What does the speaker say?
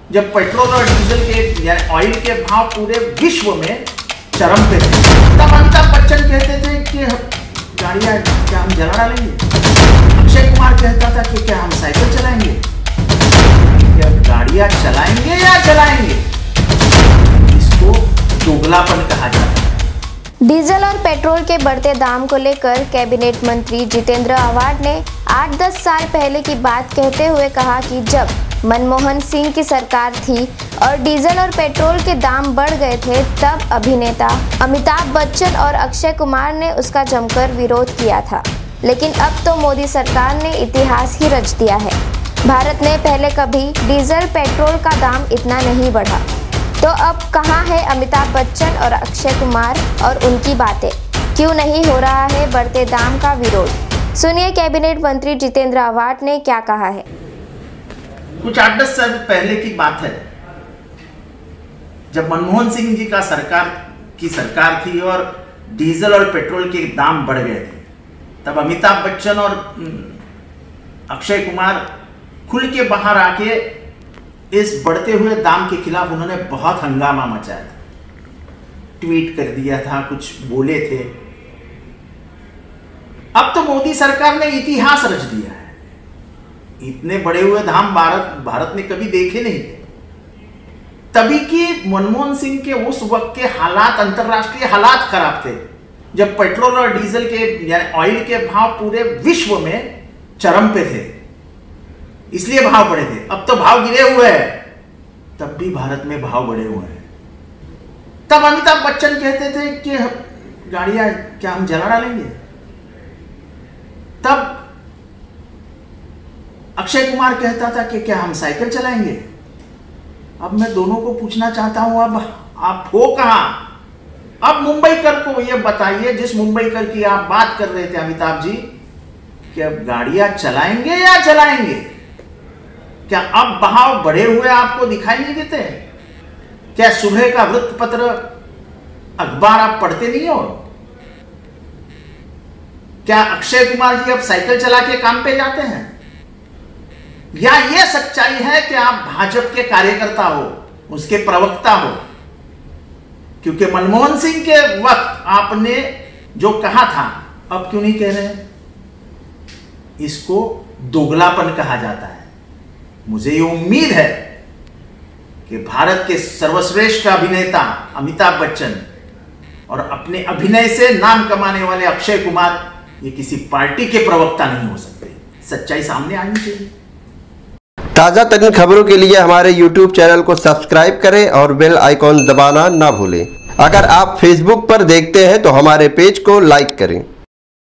जब पेट्रोल और डीजल के ऑयल के भाव पूरे विश्व में चरम पे थे, तब अमिताभ बच्चन कहते थे कि गाड़ियां क्या हम जला डालेंगे। अक्षय कुमार कहता था कि क्या हम साइकिल चलाएंगे। क्या गाड़ियां चलाएंगे या जलाएंगे, इसको दोगलापन कहा जाता है। डीजल और पेट्रोल के बढ़ते दाम को लेकर कैबिनेट मंत्री जितेंद्र आव्हाड ने 8-10 साल पहले की बात कहते हुए कहा कि जब मनमोहन सिंह की सरकार थी और डीजल और पेट्रोल के दाम बढ़ गए थे, तब अभिनेता अमिताभ बच्चन और अक्षय कुमार ने उसका जमकर विरोध किया था। लेकिन अब तो मोदी सरकार ने इतिहास ही रच दिया है। भारत में पहले कभी डीजल पेट्रोल का दाम इतना नहीं बढ़ा, तो अब कहाँ है अमिताभ बच्चन और अक्षय कुमार और उनकी बातें? क्यों नहीं हो रहा है बढ़ते दाम का विरोध? सुनिए कैबिनेट मंत्री जितेंद्र आव्हाड ने क्या कहा है। कुछ 8-10 साल पहले की बात है, जब मनमोहन सिंह जी का सरकार थी और डीजल और पेट्रोल के दाम बढ़ गए थे, तब अमिताभ बच्चन और अक्षय कुमार खुल के बाहर आके इस बढ़ते हुए दाम के खिलाफ उन्होंने बहुत हंगामा मचाया था, ट्वीट कर दिया था, कुछ बोले थे। अब तो मोदी सरकार ने इतिहास रच दिया है। इतने बढ़े हुए दाम भारत ने कभी देखे नहीं थे। तभी कि मनमोहन सिंह के उस वक्त के हालात, अंतरराष्ट्रीय हालात खराब थे, जब पेट्रोल और डीजल के ऑयल के भाव पूरे विश्व में चरम पे थे, इसलिए भाव बढ़े थे। अब तो भाव गिरे हुए हैं, तब भी भारत में भाव बढ़े हुए हैं। तब अमिताभ बच्चन कहते थे कि गाड़ियां क्या हम जला डालेंगे। तब अक्षय कुमार कहता था कि क्या हम साइकिल चलाएंगे। अब मैं दोनों को पूछना चाहता हूं, अब आप हो कहां? अब मुंबईकर को यह बताइए, जिस मुंबईकर की आप बात कर रहे थे अमिताभ जी, कि अब गाड़ियां चलाएंगे या जलाएंगे। क्या अब भाव बढ़े हुए आपको दिखाई नहीं देते? क्या सुबह का वृत्तपत्र अखबार आप पढ़ते नहीं हो? क्या अक्षय कुमार जी अब साइकिल चला के काम पे जाते हैं? या यह सच्चाई है कि आप भाजपा के कार्यकर्ता हो, उसके प्रवक्ता हो? क्योंकि मनमोहन सिंह के वक्त आपने जो कहा था, अब क्यों नहीं कह रहे हैं? इसको दोगलापन कहा जाता है। मुझे ये उम्मीद है कि भारत के सर्वश्रेष्ठ अभिनेता अमिताभ बच्चन और अपने अभिनय से नाम कमाने वाले अक्षय कुमार ये किसी पार्टी के प्रवक्ता नहीं हो सकते। सच्चाई सामने आनी चाहिए। ताज़ा तरीन खबरों के लिए हमारे YouTube चैनल को सब्सक्राइब करें और बेल आइकॉन दबाना ना भूलें। अगर आप Facebook पर देखते हैं तो हमारे पेज को लाइक करें।